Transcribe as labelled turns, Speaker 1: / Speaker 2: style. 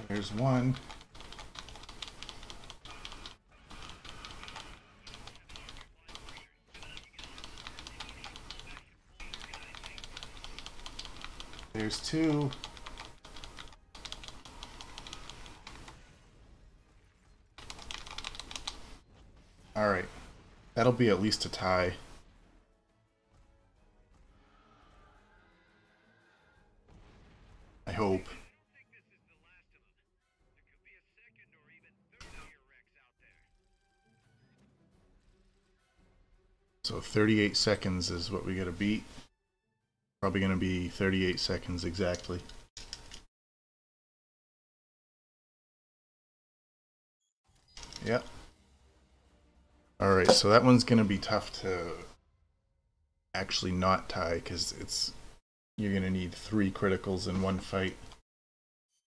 Speaker 1: There's one. There's two. All right. That'll be at least a tie. I hope. So 38 seconds is what we gotta beat. Probably gonna be 38 seconds exactly. Yep. Alright, so that one's gonna be tough to actually not tie because you're gonna need 3 criticals in one fight.